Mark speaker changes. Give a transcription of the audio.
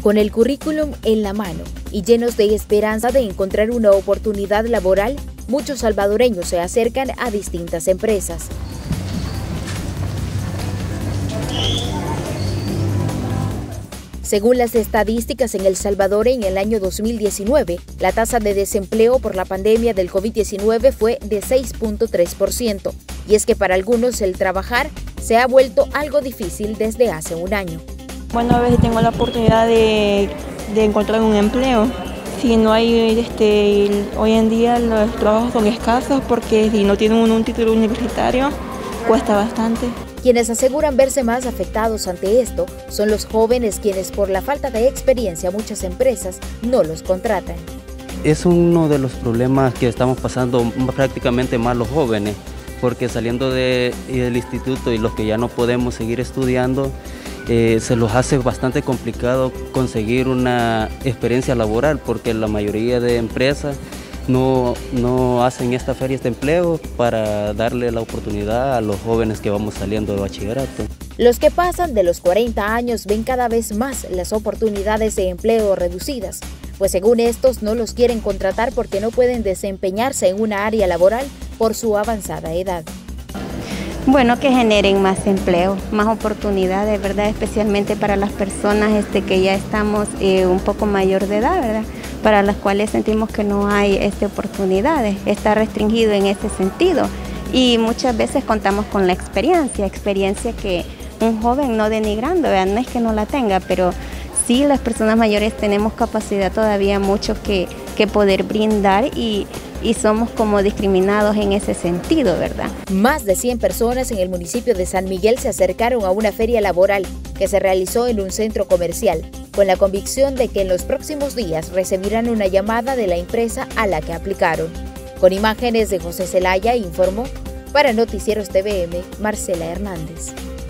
Speaker 1: Con el currículum en la mano y llenos de esperanza de encontrar una oportunidad laboral, muchos salvadoreños se acercan a distintas empresas. Según las estadísticas en El Salvador, en el año 2019, la tasa de desempleo por la pandemia del COVID-19 fue de 6.3%. Y es que para algunos el trabajar se ha vuelto algo difícil desde hace un año.
Speaker 2: Bueno, a veces tengo la oportunidad de encontrar un empleo. Si no hay, hoy en día los trabajos son escasos porque si no tienen un título universitario, cuesta bastante.
Speaker 1: Quienes aseguran verse más afectados ante esto son los jóvenes, quienes por la falta de experiencia muchas empresas no los contratan.
Speaker 3: Es uno de los problemas que estamos pasando prácticamente más los jóvenes, porque saliendo del instituto y los que ya no podemos seguir estudiando, se los hace bastante complicado conseguir una experiencia laboral, porque la mayoría de empresas no hacen esta feria de empleo para darle la oportunidad a los jóvenes que vamos saliendo de bachillerato.
Speaker 1: Los que pasan de los 40 años ven cada vez más las oportunidades de empleo reducidas, pues según estos no los quieren contratar porque no pueden desempeñarse en una área laboral por su avanzada edad.
Speaker 4: Bueno, que generen más empleo, más oportunidades, ¿verdad? Especialmente para las personas que ya estamos un poco mayor de edad, ¿verdad? Para las cuales sentimos que no hay oportunidades, está restringido en ese sentido. Y muchas veces contamos con la experiencia que un joven, no denigrando, ¿verdad? No es que no la tenga, pero sí las personas mayores tenemos capacidad todavía mucho que poder brindar y somos como discriminados en ese sentido, ¿verdad?
Speaker 1: Más de 100 personas en el municipio de San Miguel se acercaron a una feria laboral que se realizó en un centro comercial, con la convicción de que en los próximos días recibirán una llamada de la empresa a la que aplicaron. Con imágenes de José Zelaya, informó para Noticieros TVM, Marcela Hernández.